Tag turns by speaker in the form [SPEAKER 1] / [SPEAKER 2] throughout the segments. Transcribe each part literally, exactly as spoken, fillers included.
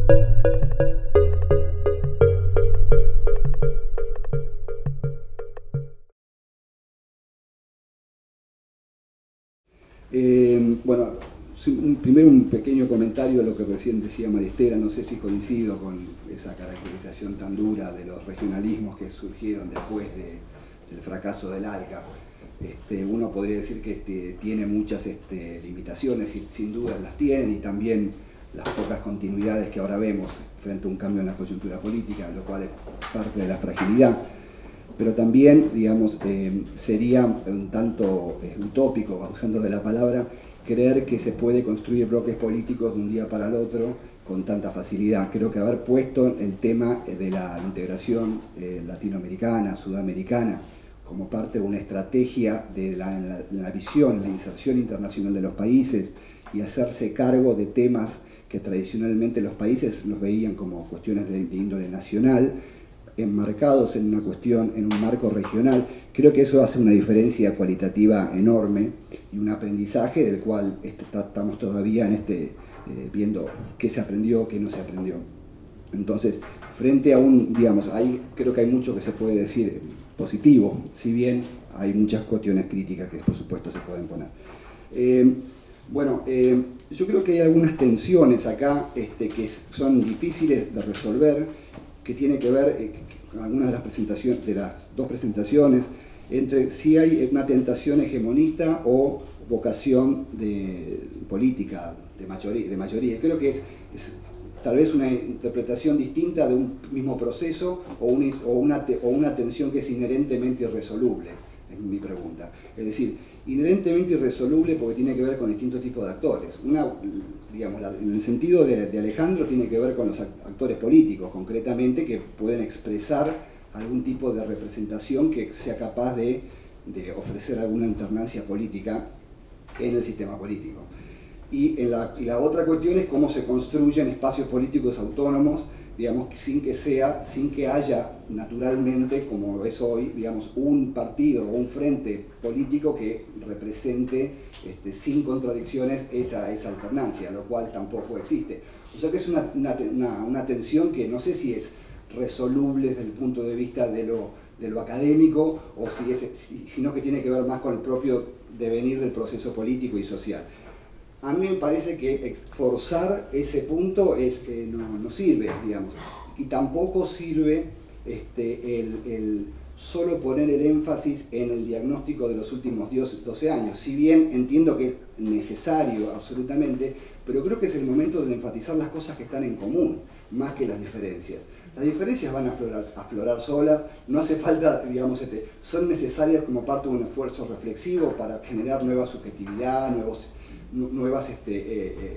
[SPEAKER 1] Eh, bueno, un, primero un pequeño comentario a lo que recién decía Maristela. No sé si coincido con esa caracterización tan dura de los regionalismos que surgieron después de, del fracaso del ALCA. Este, uno podría decir que este, tiene muchas este, limitaciones, y sin duda las tienen, y también las pocas continuidades que ahora vemos frente a un cambio en la coyuntura política, lo cual es parte de la fragilidad. Pero también, digamos, eh, sería un tanto eh, utópico, usando de la palabra, creer que se puede construir bloques políticos de un día para el otro con tanta facilidad. Creo que haber puesto el tema de la integración eh, latinoamericana, sudamericana, como parte de una estrategia de la, la, la visión, la inserción internacional de los países, y hacerse cargo de temas que tradicionalmente los países los veían como cuestiones de, de índole nacional, enmarcados en una cuestión, en un marco regional. Creo que eso hace una diferencia cualitativa enorme y un aprendizaje del cual este, estamos todavía en este, eh, viendo qué se aprendió, qué no se aprendió. Entonces, frente a un, digamos, ahí creo que hay mucho que se puede decir positivo, si bien hay muchas cuestiones críticas que por supuesto se pueden poner. Eh, bueno, eh, yo creo que hay algunas tensiones acá este, que son difíciles de resolver, que tiene que ver eh, con algunas de las presentaciones, de las dos presentaciones, entre si hay una tentación hegemonista o vocación de política de mayoría. De mayoría. Creo que es, es tal vez una interpretación distinta de un mismo proceso, o, un, o, una, o una tensión que es inherentemente irresoluble, es mi pregunta. Es decir, inherentemente irresoluble porque tiene que ver con distintos tipos de actores. Una, digamos, en el sentido de, de Alejandro, tiene que ver con los actores políticos, concretamente, que pueden expresar algún tipo de representación que sea capaz de, de ofrecer alguna alternancia política en el sistema político. Y, en la, y la otra cuestión es cómo se construyen espacios políticos autónomos, digamos, sin que sea, sin que haya naturalmente, como es hoy, digamos, un partido o un frente político que represente este, sin contradicciones esa, esa alternancia, lo cual tampoco existe. O sea que es una, una, una, una tensión que no sé si es resoluble desde el punto de vista de lo, de lo académico, o si es, sino que tiene que ver más con el propio devenir del proceso político y social. A mí me parece que forzar ese punto es, eh, no, no sirve, digamos, y tampoco sirve este, el, el solo poner el énfasis en el diagnóstico de los últimos doce años, si bien entiendo que es necesario absolutamente, pero creo que es el momento de enfatizar las cosas que están en común, más que las diferencias. Las diferencias van a aflorar, a aflorar solas, no hace falta, digamos, este, son necesarias como parte de un esfuerzo reflexivo para generar nueva subjetividad, nuevos nuevas este, eh, eh,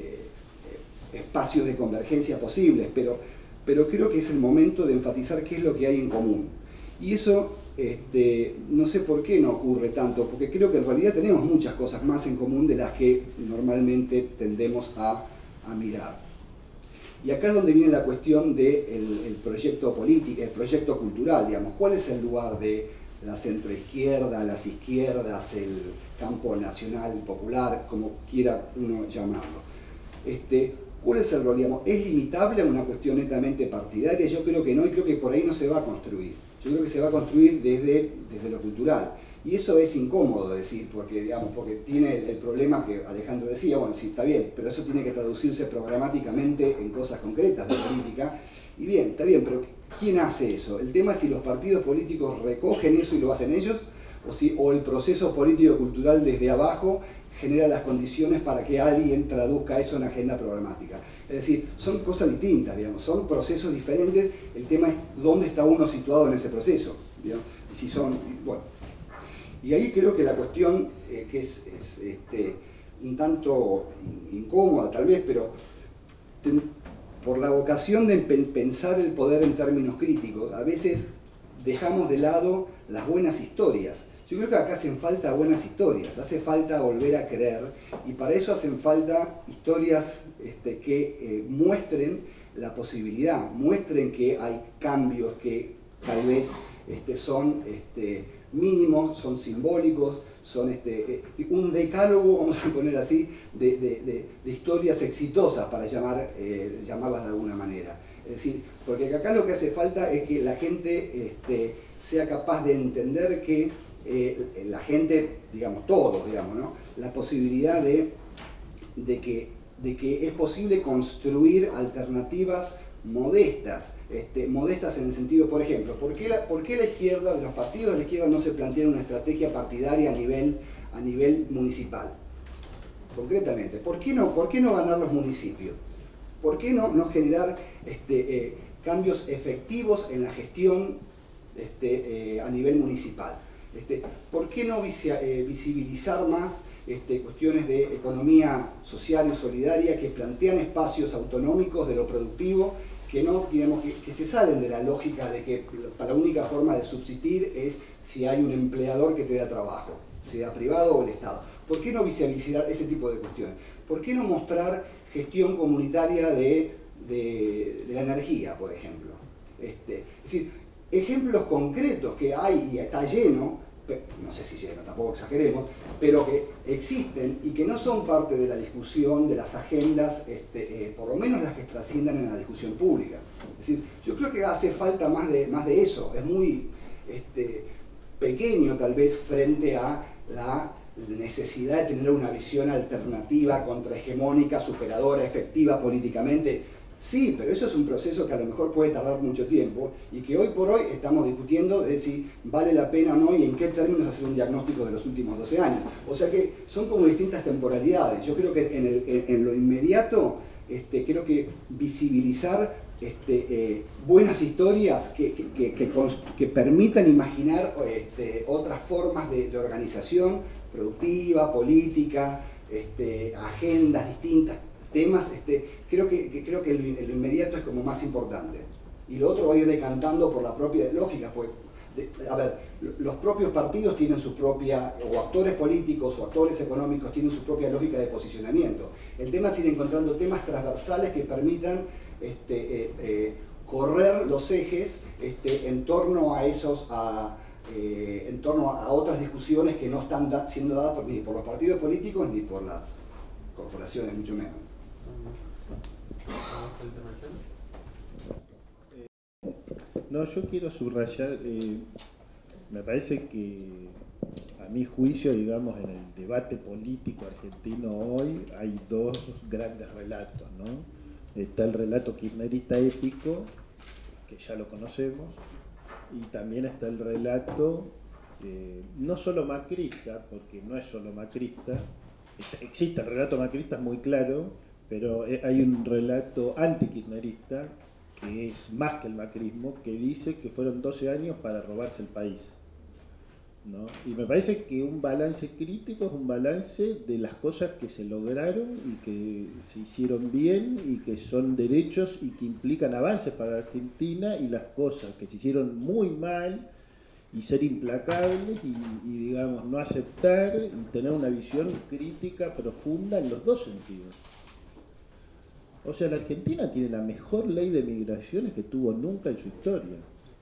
[SPEAKER 1] eh, espacios de convergencia posibles, pero, pero creo que es el momento de enfatizar qué es lo que hay en común. Y eso, este, no sé por qué no ocurre tanto, porque creo que en realidad tenemos muchas cosas más en común de las que normalmente tendemos a, a mirar. Y acá es donde viene la cuestión del el proyecto político, el proyecto cultural, digamos, ¿cuál es el lugar de la centroizquierda, las izquierdas, el campo nacional, popular, como quiera uno llamarlo? Este, ¿Cuál es el rol? Digamos, ¿es limitable a una cuestión netamente partidaria? Yo creo que no, y creo que por ahí no se va a construir. Yo creo que se va a construir desde, desde lo cultural. Y eso es incómodo decir, porque, digamos, porque tiene el, el problema que Alejandro decía, bueno, sí, está bien, pero eso tiene que traducirse programáticamente en cosas concretas de política. Y bien, está bien, pero ¿quién hace eso? El tema es si los partidos políticos recogen eso y lo hacen ellos, o, si, o el proceso político-cultural desde abajo genera las condiciones para que alguien traduzca eso en agenda programática. Es decir, son cosas distintas, digamos, son procesos diferentes. El tema es dónde está uno situado en ese proceso, digamos, y si son, bueno. Y ahí creo que la cuestión, eh, que es, es este, un tanto incómoda tal vez, pero ten, por la vocación de pensar el poder en términos críticos, a veces dejamos de lado las buenas historias. Yo creo que acá hacen falta buenas historias, hace falta volver a creer, y para eso hacen falta historias este, que eh, muestren la posibilidad, muestren que hay cambios que tal vez este, son este, mínimos, son simbólicos, son este, un decálogo, vamos a poner así, de, de, de, de historias exitosas, para llamar, eh, llamarlas de alguna manera. Es decir, porque acá lo que hace falta es que la gente este, sea capaz de entender que eh, la gente, digamos todos, digamos, ¿no? La posibilidad de, de, que, de que es posible construir alternativas modestas, este, modestas en el sentido, por ejemplo, ¿por qué, la, ¿por qué la izquierda, los partidos de la izquierda no se plantean una estrategia partidaria a nivel, a nivel municipal? Concretamente, ¿por qué no, por qué no ganar los municipios? ¿Por qué no, no generar este, eh, cambios efectivos en la gestión este, eh, a nivel municipal? Este, ¿Por qué no visi eh, visibilizar más este, cuestiones de economía social y solidaria que plantean espacios autonómicos de lo productivo, que, no, digamos, que, que se salen de la lógica de que la única forma de subsistir es si hay un empleador que te da trabajo, sea privado o el Estado? ¿Por qué no visibilizar ese tipo de cuestiones? ¿Por qué no mostrar gestión comunitaria de, de, de la energía, por ejemplo? Este, es decir, ejemplos concretos que hay y está lleno, no sé si lleno, tampoco exageremos, pero que existen y que no son parte de la discusión, de las agendas, este, eh, por lo menos las que trasciendan en la discusión pública. Es decir, yo creo que hace falta más de, más de eso, es muy este, pequeño tal vez frente a la necesidad de tener una visión alternativa, contrahegemónica, superadora, efectiva políticamente. Sí, pero eso es un proceso que a lo mejor puede tardar mucho tiempo y que hoy por hoy estamos discutiendo de si vale la pena o no y en qué términos hacer un diagnóstico de los últimos doce años. O sea que son como distintas temporalidades. Yo creo que en, el, en, en lo inmediato, este, creo que visibilizar este, eh, buenas historias que, que, que, que, que permitan imaginar este, otras formas de, de organización productiva, política, este, agendas distintas, temas, este, creo que, que, creo que el, el inmediato es como más importante. Y lo otro va a ir decantando por la propia lógica, pues, de, a ver, los propios partidos tienen su propia, o actores políticos o actores económicos tienen su propia lógica de posicionamiento. El tema es ir encontrando temas transversales que permitan este, eh, eh, correr los ejes este, en torno a esos, a, eh, en torno a otras discusiones que no están da, siendo dadas por, ni por los partidos políticos ni por las corporaciones, mucho menos.
[SPEAKER 2] No, yo quiero subrayar, eh, me parece que a mi juicio, digamos, en el debate político argentino hoy hay dos grandes relatos, ¿no? Está el relato kirchnerista épico, que ya lo conocemos, y también está el relato eh, no solo macrista, porque no es solo macrista, existe el relato macrista, es muy claro, pero hay un relato antikirchnerista que es más que el macrismo, que dice que fueron doce años para robarse el país, ¿no? Y me parece que un balance crítico es un balance de las cosas que se lograron y que se hicieron bien y que son derechos y que implican avances para la Argentina, y las cosas que se hicieron muy mal y ser implacables y, y digamos no aceptar y tener una visión crítica profunda en los dos sentidos. O sea, la Argentina tiene la mejor ley de migraciones que tuvo nunca en su historia.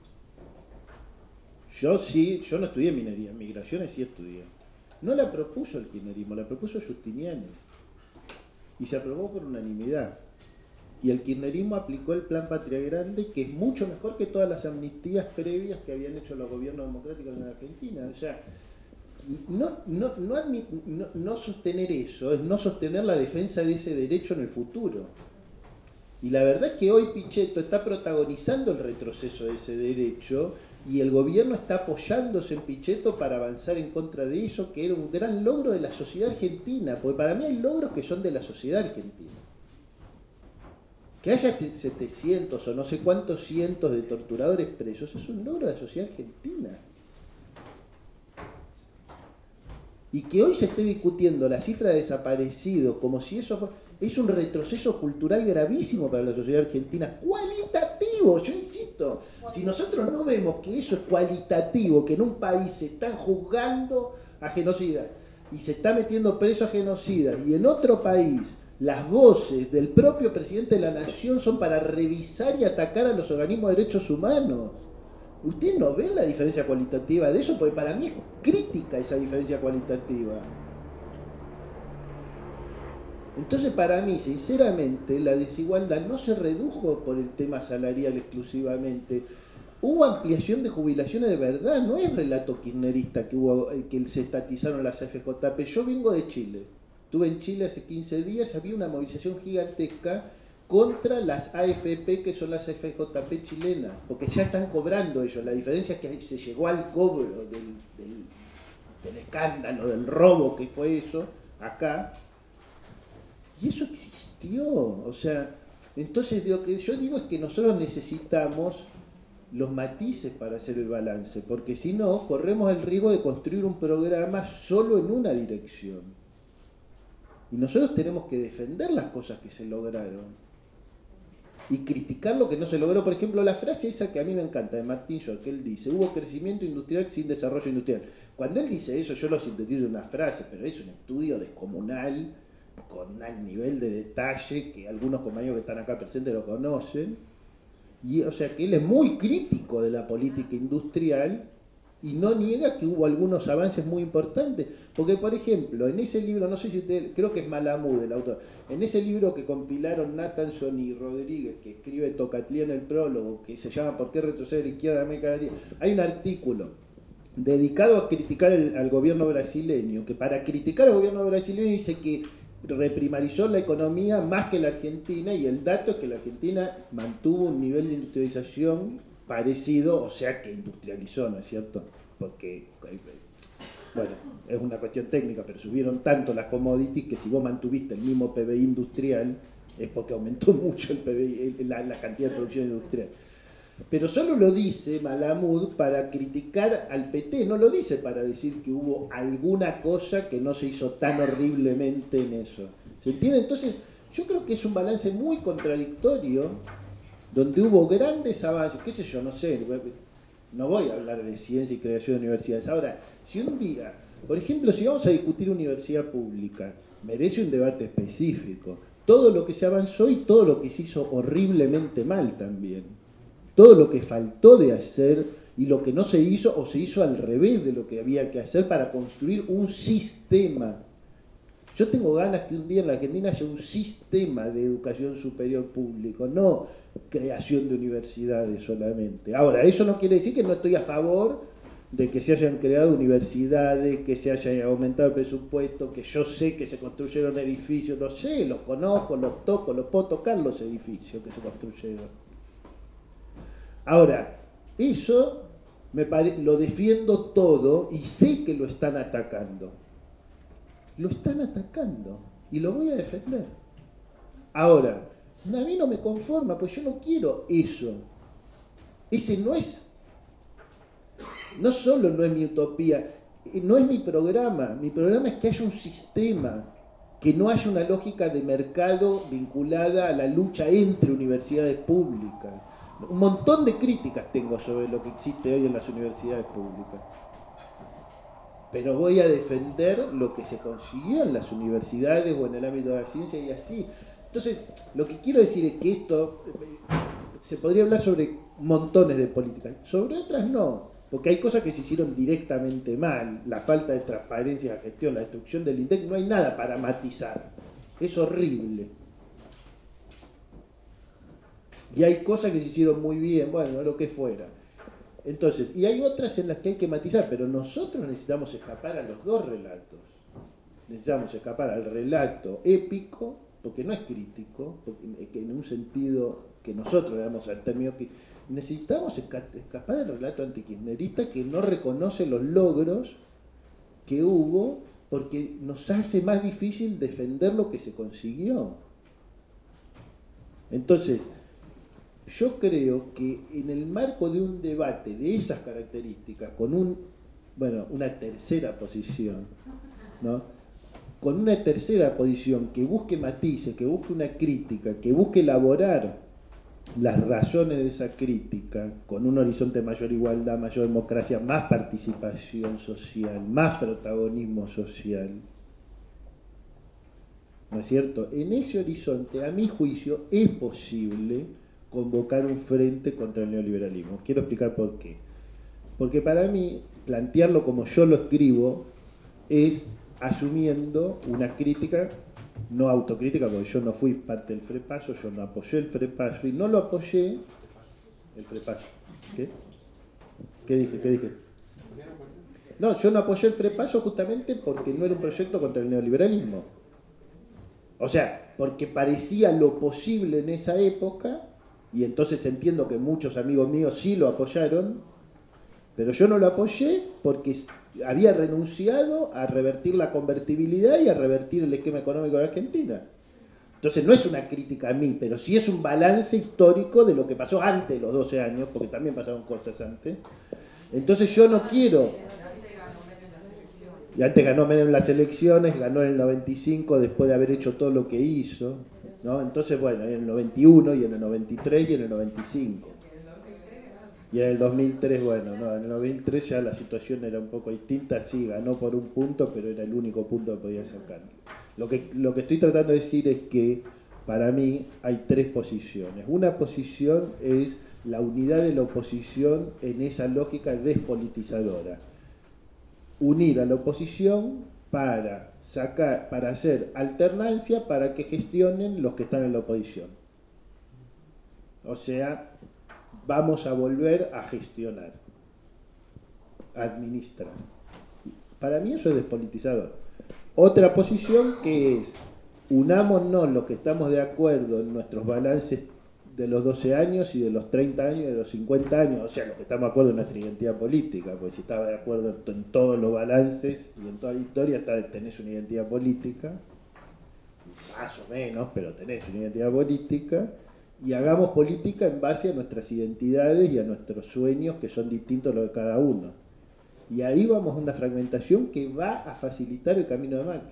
[SPEAKER 2] Yo sí, yo no estudié minería, migraciones sí estudié. No la propuso el kirchnerismo, la propuso Giustiniani. Y se aprobó por unanimidad. Y el kirchnerismo aplicó el Plan Patria Grande, que es mucho mejor que todas las amnistías previas que habían hecho los gobiernos democráticos en la Argentina. O sea, no, no, no, admit, no, no sostener eso es no sostener la defensa de ese derecho en el futuro. Y la verdad es que hoy Pichetto está protagonizando el retroceso de ese derecho y el gobierno está apoyándose en Pichetto para avanzar en contra de eso, que era un gran logro de la sociedad argentina, porque para mí hay logros que son de la sociedad argentina. Que haya setecientos o no sé cuántos cientos de torturadores presos es un logro de la sociedad argentina. Y que hoy se esté discutiendo la cifra de desaparecidos como si eso fuera... Es un retroceso cultural gravísimo para la sociedad argentina, cualitativo, yo insisto. Si nosotros no vemos que eso es cualitativo, que en un país se están juzgando a genocidas y se está metiendo preso a genocidas, y en otro país las voces del propio presidente de la nación son para revisar y atacar a los organismos de derechos humanos, Ustedes no ven la diferencia cualitativa de eso, porque para mí es crítica esa diferencia cualitativa. Entonces, para mí, sinceramente, la desigualdad no se redujo por el tema salarial exclusivamente. Hubo ampliación de jubilaciones de verdad, no es relato kirchnerista que, hubo, que se estatizaron las A F J P. Yo vengo de Chile, estuve en Chile hace quince días, había una movilización gigantesca contra las A F P, que son las A F J P chilenas, porque ya están cobrando ellos. La diferencia es que se llegó al cobro del, del, del escándalo, del robo que fue eso, acá, y eso existió. O sea, entonces lo que yo digo es que nosotros necesitamos los matices para hacer el balance, porque si no, corremos el riesgo de construir un programa solo en una dirección. Y nosotros tenemos que defender las cosas que se lograron y criticar lo que no se logró. Por ejemplo, la frase esa que a mí me encanta, de Martín Short, que él dice: hubo crecimiento industrial sin desarrollo industrial. Cuando él dice eso, yo lo sintetizo en una frase, pero es un estudio descomunal, con un nivel de detalle que algunos compañeros que están acá presentes lo conocen. Y, o sea, que él es muy crítico de la política industrial y no niega que hubo algunos avances muy importantes. Porque, por ejemplo, en ese libro, no sé si usted, creo que es Malamud el autor, en ese libro que compilaron Nathanson y Rodríguez, que escribe Tocatlián en el prólogo, que se llama ¿Por qué retroceder a la izquierda de América Latina?, hay un artículo dedicado a criticar el, al gobierno brasileño, que para criticar al gobierno brasileño dice que reprimarizó la economía más que la Argentina, y el dato es que la Argentina mantuvo un nivel de industrialización parecido, o sea que industrializó, ¿no es cierto? Porque, bueno, es una cuestión técnica, pero subieron tanto las commodities que si vos mantuviste el mismo P B I industrial es porque aumentó mucho el P B I, la, la cantidad de producción industrial. Pero solo lo dice Malamud para criticar al P T, no lo dice para decir que hubo alguna cosa que no se hizo tan horriblemente en eso. ¿Se entiende? Entonces, yo creo que es un balance muy contradictorio, donde hubo grandes avances, qué sé yo, no sé, no voy a hablar de ciencia y creación de universidades. Ahora, si un día, por ejemplo, si vamos a discutir universidad pública, merece un debate específico. Todo lo que se avanzó y todo lo que se hizo horriblemente mal también. Todo lo que faltó de hacer y lo que no se hizo o se hizo al revés de lo que había que hacer para construir un sistema. Yo tengo ganas que un día en la Argentina haya un sistema de educación superior público, no creación de universidades solamente. Ahora, eso no quiere decir que no estoy a favor de que se hayan creado universidades, que se haya aumentado el presupuesto, que yo sé que se construyeron edificios, lo sé, los conozco, los toco, los puedo tocar los edificios que se construyeron. Ahora, eso me pare... lo defiendo todo y sé que lo están atacando. Lo están atacando y lo voy a defender. Ahora, a mí no me conforma, pues yo no quiero eso. Ese no es, no solo no es mi utopía, no es mi programa. Mi programa es que haya un sistema, que no haya una lógica de mercado vinculada a la lucha entre universidades públicas. Un montón de críticas tengo sobre lo que existe hoy en las universidades públicas. Pero voy a defender lo que se consiguió en las universidades o en el ámbito de la ciencia y así. Entonces, lo que quiero decir es que esto, se podría hablar sobre montones de políticas, sobre otras no, porque hay cosas que se hicieron directamente mal, la falta de transparencia en la gestión, la destrucción del INDEC, no hay nada para matizar, es horrible. Y hay cosas que se hicieron muy bien, bueno, lo que fuera. Entonces, y hay otras en las que hay que matizar, pero nosotros necesitamos escapar a los dos relatos. Necesitamos escapar al relato épico, porque no es crítico, porque en un sentido que nosotros le damos al término que necesitamos escapar al relato antikirchnerista que no reconoce los logros que hubo, porque nos hace más difícil defender lo que se consiguió. Entonces, yo creo que en el marco de un debate de esas características, con un, bueno, una tercera posición, ¿no? Con una tercera posición que busque matices, que busque una crítica, que busque elaborar las razones de esa crítica, con un horizonte de mayor igualdad, mayor democracia, más participación social, más protagonismo social, ¿no es cierto? En ese horizonte, a mi juicio, es posible convocar un frente contra el neoliberalismo. Quiero explicar por qué. Porque para mí, plantearlo como yo lo escribo es asumiendo una crítica, no autocrítica, porque yo no fui parte del FREPASO, yo no apoyé el FREPASO y no lo apoyé el FREPASO. ¿Qué? ¿Qué dije? ¿Qué dije? No, yo no apoyé el FREPASO justamente porque no era un proyecto contra el neoliberalismo. O sea, porque parecía lo posible en esa época, y entonces entiendo que muchos amigos míos sí lo apoyaron, pero yo no lo apoyé porque había renunciado a revertir la convertibilidad y a revertir el esquema económico de Argentina. Entonces no es una crítica a mí, pero sí es un balance histórico de lo que pasó antes de los doce años, porque también pasaron cosas antes. Entonces yo no quiero... Y antes ganó Menem las elecciones, ganó en el noventa y cinco después de haber hecho todo lo que hizo, ¿no? Entonces, bueno, en el noventa y uno y en el noventa y tres y en el noventa y cinco. Y en el dos mil tres, bueno, no, en el dos mil tres ya la situación era un poco distinta, sí, ganó por un punto, pero era el único punto que podía sacar. Lo que, lo que estoy tratando de decir es que para mí hay tres posiciones. Una posición es la unidad de la oposición en esa lógica despolitizadora. Unir a la oposición para sacar, para hacer alternancia para que gestionen los que están en la oposición. O sea, vamos a volver a gestionar, a administrar. Para mí eso es despolitizador. Otra posición que es, unámonos los que estamos de acuerdo en nuestros balances de los doce años y de los treinta años y de los cincuenta años, o sea, los que estamos de acuerdo en nuestra identidad política, porque si estaba de acuerdo en todos los balances y en toda la historia, está, tenés una identidad política, más o menos, pero tenés una identidad política, y hagamos política en base a nuestras identidades y a nuestros sueños que son distintos los de cada uno. Y ahí vamos a una fragmentación que va a facilitar el camino de Macri.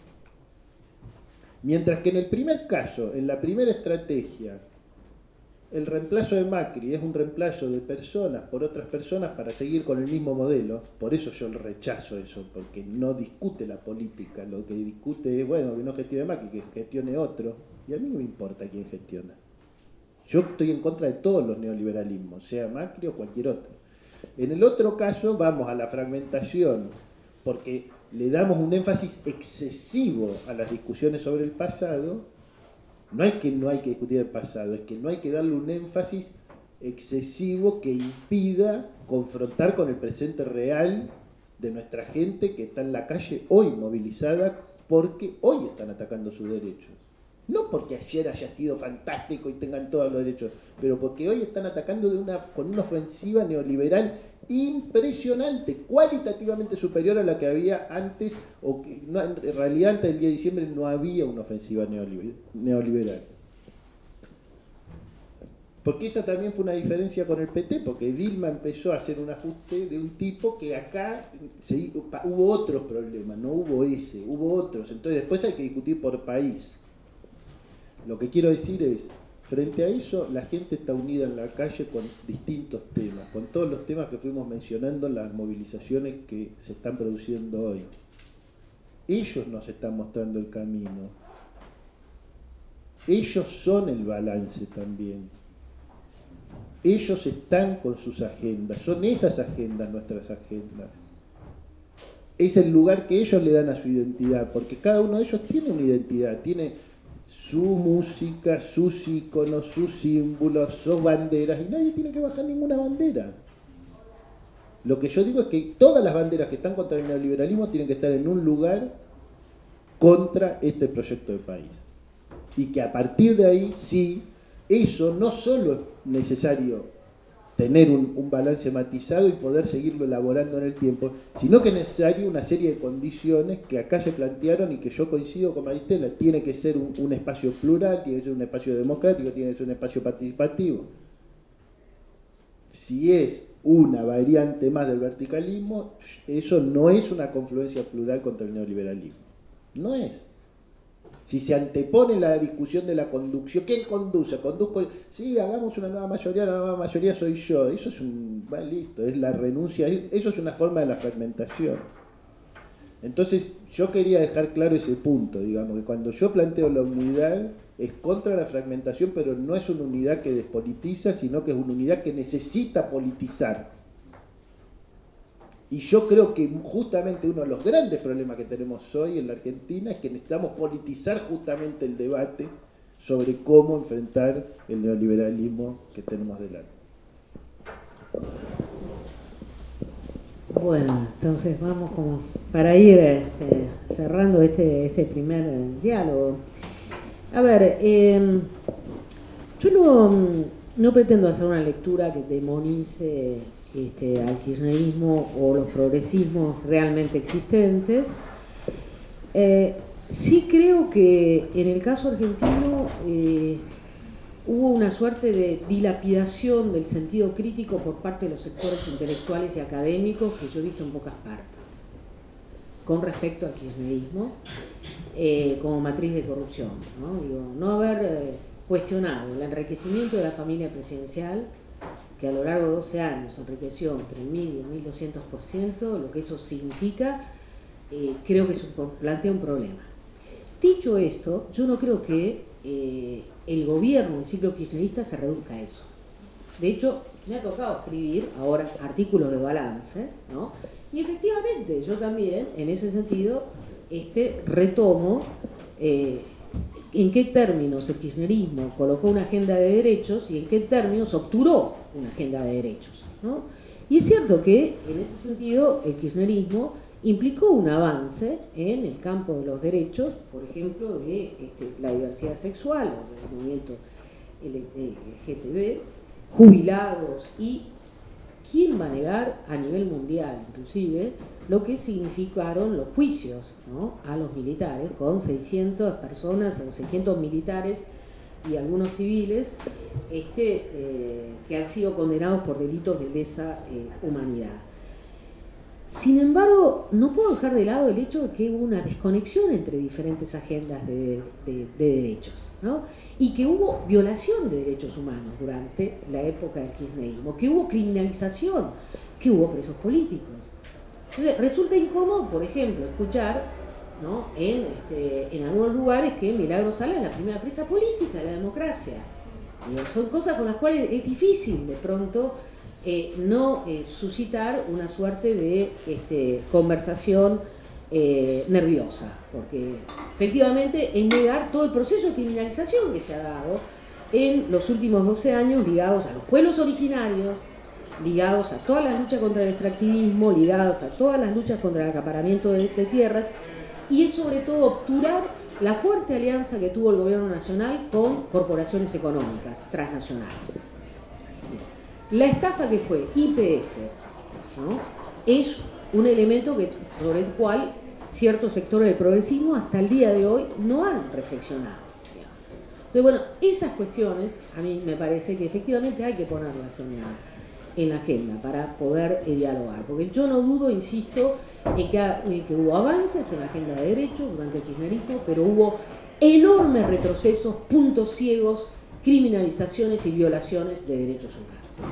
[SPEAKER 2] Mientras que en el primer caso, en la primera estrategia, el reemplazo de Macri es un reemplazo de personas por otras personas para seguir con el mismo modelo. Por eso yo rechazo eso, porque no discute la política, lo que discute es, bueno, que no gestione Macri, que gestione otro, y a mí no me importa quién gestiona. Yo estoy en contra de todos los neoliberalismos, sea Macri o cualquier otro. En el otro caso vamos a la fragmentación, porque le damos un énfasis excesivo a las discusiones sobre el pasado. No es que no hay que discutir el pasado, es que no hay que darle un énfasis excesivo que impida confrontar con el presente real de nuestra gente que está en la calle hoy movilizada porque hoy están atacando sus derechos. No porque ayer haya sido fantástico y tengan todos los derechos, pero porque hoy están atacando de una, con una ofensiva neoliberal impresionante, cualitativamente superior a la que había antes, o que no, en realidad antes del diez de diciembre no había una ofensiva neoliberal. Porque esa también fue una diferencia con el P T, porque Dilma empezó a hacer un ajuste de un tipo que acá se, hubo otros problemas, no hubo ese, hubo otros, entonces después hay que discutir por país. Lo que quiero decir es, frente a eso, la gente está unida en la calle con distintos temas, con todos los temas que fuimos mencionando en las movilizaciones que se están produciendo hoy. Ellos nos están mostrando el camino. Ellos son el balance también. Ellos están con sus agendas, son esas agendas nuestras agendas. Es el lugar que ellos le dan a su identidad, porque cada uno de ellos tiene una identidad, tiene su música, sus iconos, sus símbolos, sus banderas, y nadie tiene que bajar ninguna bandera. Lo que yo digo es que todas las banderas que están contra el neoliberalismo tienen que estar en un lugar contra este proyecto de país. Y que a partir de ahí, sí, eso no solo es necesario tener un, un balance matizado y poder seguirlo elaborando en el tiempo, sino que es necesario una serie de condiciones que acá se plantearon y que yo coincido con Maristela. Tiene que ser un, un espacio plural, tiene que ser un espacio democrático, tiene que ser un espacio participativo. Si es una variante más del verticalismo, eso no es una confluencia plural contra el neoliberalismo. No es. Si se antepone la discusión de la conducción, ¿quién conduce? Conduzco, sí, hagamos una nueva mayoría, la nueva mayoría soy yo. Eso es un, va, listo, es la renuncia, eso es una forma de la fragmentación. Entonces, yo quería dejar claro ese punto, digamos, que cuando yo planteo la unidad, es contra la fragmentación, pero no es una unidad que despolitiza, sino que es una unidad que necesita politizar. Y yo creo que justamente uno de los grandes problemas que tenemos hoy en la Argentina es que necesitamos politizar justamente el debate sobre cómo enfrentar el neoliberalismo que tenemos delante.
[SPEAKER 3] Bueno, entonces vamos como para ir este, cerrando este, este primer diálogo. A ver, eh, yo no, no pretendo hacer una lectura que demonice este, al kirchnerismo o los progresismos realmente existentes. Eh, sí creo que en el caso argentino eh, hubo una suerte de dilapidación del sentido crítico por parte de los sectores intelectuales y académicos que yo he visto en pocas partes, con respecto al kirchnerismo eh, como matriz de corrupción, ¿no? Digo, no haber eh, cuestionado el enriquecimiento de la familia presidencial, que a lo largo de doce años enriqueció entre mil y mil doscientos por ciento, lo que eso significa, eh, creo que eso plantea un problema. Dicho esto, yo no creo que eh, el gobierno, el ciclo kirchnerista se reduzca a eso. De hecho, me ha tocado escribir ahora artículos de balance, ¿no? Y efectivamente, yo también, en ese sentido, este, retomo eh, en qué términos el kirchnerismo colocó una agenda de derechos y en qué términos obturó una agenda de derechos, ¿no? Y es cierto que, en ese sentido, el kirchnerismo implicó un avance en el campo de los derechos, por ejemplo, de este, la diversidad sexual, o del movimiento L G T B, jubilados, y quién va a negar a nivel mundial, inclusive, lo que significaron los juicios, ¿no?, a los militares, con seiscientas personas, o seiscientos militares y algunos civiles este, eh, que han sido condenados por delitos de lesa eh, humanidad. Sin embargo, no puedo dejar de lado el hecho de que hubo una desconexión entre diferentes agendas de, de, de derechos, ¿no? Y que hubo violación de derechos humanos durante la época del kirchnerismo, que hubo criminalización, que hubo presos políticos. Entonces, resulta incómodo, por ejemplo, escuchar, ¿no?, en, este, en algunos lugares que Milagros Sala es la primera presa política de la democracia. Y son cosas con las cuales es difícil de pronto Eh, no eh, suscitar una suerte de este, conversación eh, nerviosa, porque efectivamente es negar todo el proceso de criminalización que se ha dado en los últimos doce años, ligados a los pueblos originarios, ligados a todas las luchas contra el extractivismo, ligados a todas las luchas contra el acaparamiento de, de tierras, y es sobre todo obturar la fuerte alianza que tuvo el gobierno nacional con corporaciones económicas transnacionales. La estafa que fue Y P F, ¿no?, es un elemento que, sobre el cual ciertos sectores del progresismo hasta el día de hoy no han reflexionado. Entonces, bueno, esas cuestiones a mí me parece que efectivamente hay que ponerlas en la, en la agenda para poder eh, dialogar. Porque yo no dudo, insisto, en que, en que hubo avances en la agenda de derechos durante el kirchnerismo, pero hubo enormes retrocesos, puntos ciegos, criminalizaciones y violaciones de derechos humanos.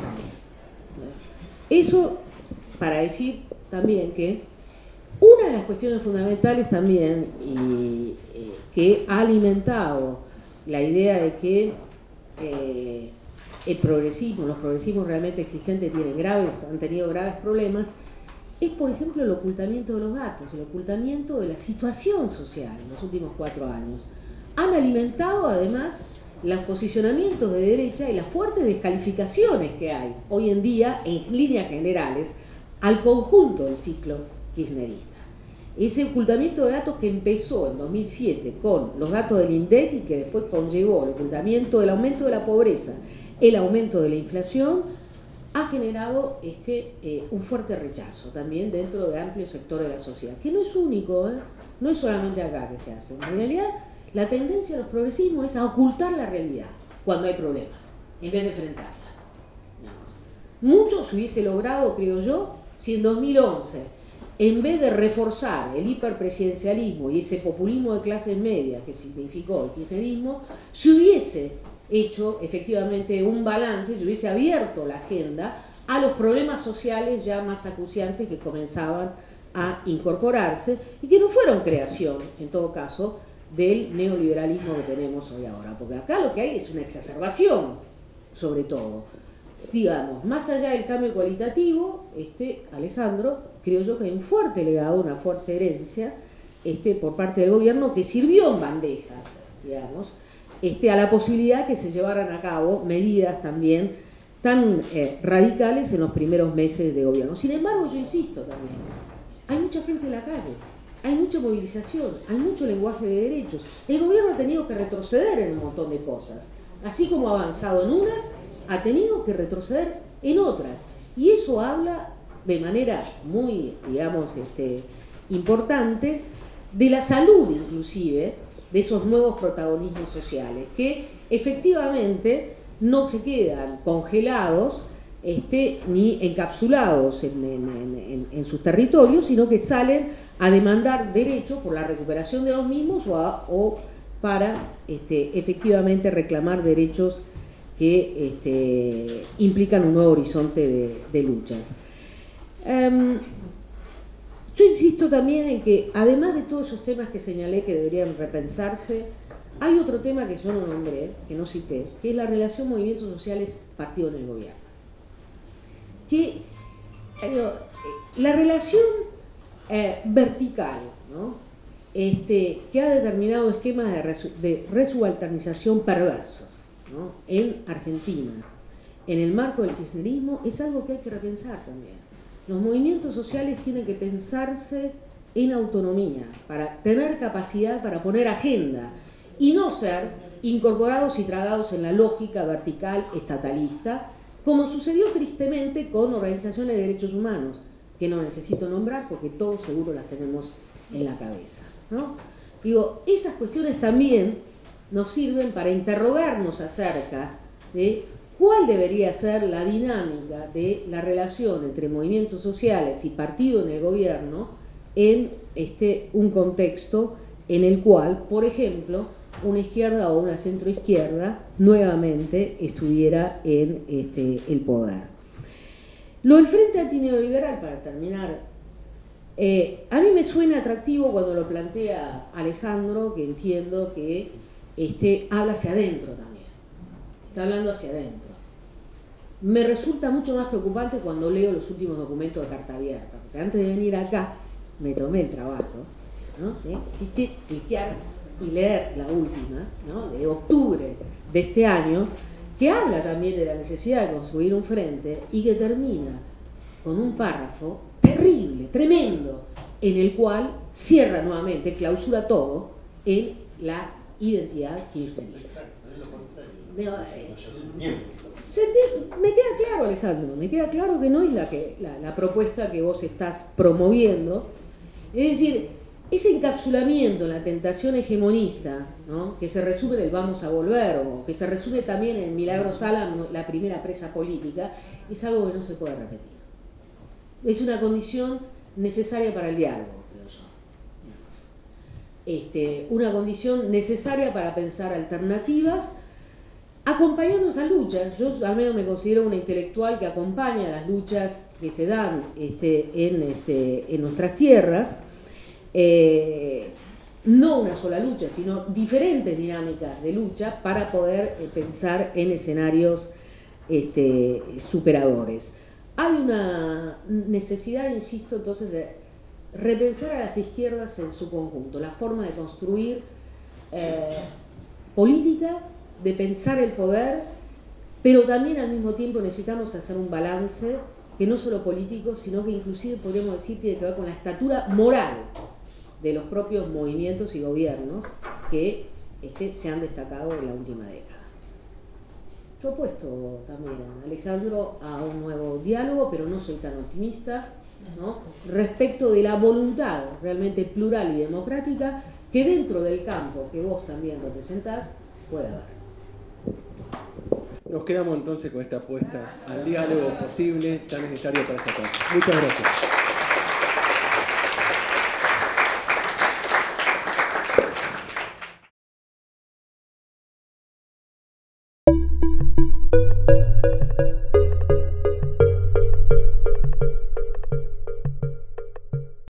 [SPEAKER 3] Eso para decir también que una de las cuestiones fundamentales también y, eh, que ha alimentado la idea de que eh, el progresismo, los progresismos realmente existentes tienen graves, han tenido graves problemas, es por ejemplo el ocultamiento de los datos, el ocultamiento de la situación social en los últimos cuatro años. Han alimentado además los posicionamientos de derecha y las fuertes descalificaciones que hay hoy en día, en líneas generales, al conjunto del ciclo kirchnerista. Ese ocultamiento de datos que empezó en dos mil siete con los datos del INDEC y que después conllevó el ocultamiento del aumento de la pobreza, el aumento de la inflación, ha generado este, eh, un fuerte rechazo también dentro de amplios sectores de la sociedad, que no es único, ¿eh? No es solamente acá que se hace. En realidad, la tendencia de los progresismos es a ocultar la realidad cuando hay problemas, en vez de enfrentarla. Mucho se hubiese logrado, creo yo, si en dos mil once, en vez de reforzar el hiperpresidencialismo y ese populismo de clases medias que significó el kirchnerismo, se hubiese hecho efectivamente un balance, se hubiese abierto la agenda a los problemas sociales ya más acuciantes que comenzaban a incorporarse y que no fueron creación, en todo caso, del neoliberalismo que tenemos hoy ahora, porque acá lo que hay es una exacerbación, sobre todo. digamos, más allá del cambio cualitativo, este, Alejandro, creo yo que hay un fuerte legado, una fuerte herencia este, por parte del gobierno que sirvió en bandeja, digamos, este, a la posibilidad que se llevaran a cabo medidas también tan eh, radicales en los primeros meses de gobierno. Sin embargo, yo insisto también, hay mucha gente en la calle, hay mucha movilización, hay mucho lenguaje de derechos. El gobierno ha tenido que retroceder en un montón de cosas. Así como ha avanzado en unas, ha tenido que retroceder en otras. Y eso habla de manera muy, digamos, este, importante de la salud inclusive de esos nuevos protagonismos sociales, que efectivamente no se quedan congelados este, ni encapsulados en, en, en, en sus territorios, sino que salen a demandar derechos por la recuperación de los mismos o, a, o para este, efectivamente reclamar derechos que este, implican un nuevo horizonte de, de luchas. Um, yo insisto también en que, además de todos esos temas que señalé que deberían repensarse, hay otro tema que yo no nombré, que no cité, que es la relación movimientos sociales partido en el gobierno. Que eh, la relación eh, vertical, ¿no? este, que ha determinado esquemas de, resu de resubalternización perversos, ¿no? en Argentina, en el marco del kirchnerismo, es algo que hay que repensar también. Los movimientos sociales tienen que pensarse en autonomía, para tener capacidad para poner agenda y no ser incorporados y tragados en la lógica vertical estatalista, como sucedió tristemente con organizaciones de derechos humanos, que no necesito nombrar porque todos seguro las tenemos en la cabeza, ¿no? Digo, esas cuestiones también nos sirven para interrogarnos acerca de cuál debería ser la dinámica de la relación entre movimientos sociales y partido en el gobierno en este, un contexto en el cual, por ejemplo, una izquierda o una centroizquierda nuevamente estuviera en este, el poder. Lo del Frente Antineoliberal, para terminar, eh, a mí me suena atractivo cuando lo plantea Alejandro, que entiendo que este, habla hacia adentro también, está hablando hacia adentro. Me resulta mucho más preocupante cuando leo los últimos documentos de Carta Abierta, porque antes de venir acá me tomé el trabajo, ¿no? ¿Sí? Cliquear y leer la última, ¿no? de octubre de este año, que habla también de la necesidad de construir un frente y que termina con un párrafo terrible, tremendo, en el cual cierra nuevamente, clausura todo en la identidad kirchnerista. Se te, me queda claro, Alejandro, me queda claro que no es la, que, la, la propuesta que vos estás promoviendo. Es decir, ese encapsulamiento en la tentación hegemonista, ¿no? que se resume en el vamos a volver, o que se resume también en Milagros Sala, la primera presa política, es algo que no se puede repetir. Es una condición necesaria para el diálogo, creo yo. Este, una condición necesaria para pensar alternativas, acompañando esas luchas. Yo al menos me considero una intelectual que acompaña las luchas que se dan este, en, este, en nuestras tierras. Eh, no una sola lucha, sino diferentes dinámicas de lucha para poder eh, pensar en escenarios este, superadores. Hay una necesidad, insisto, entonces, de repensar a las izquierdas en su conjunto, la forma de construir eh, política, de pensar el poder, pero también al mismo tiempo necesitamos hacer un balance que no solo político, sino que inclusive podríamos decir tiene que ver con la estatura moral de los propios movimientos y gobiernos que este, se han destacado en la última década. Yo apuesto también, Alejandro, a un nuevo diálogo, pero no soy tan optimista, ¿no? respecto de la voluntad realmente plural y democrática que dentro del campo que vos también representás pueda haber.
[SPEAKER 4] Nos quedamos entonces con esta apuesta al diálogo posible tan necesario para esta causa. Muchas gracias.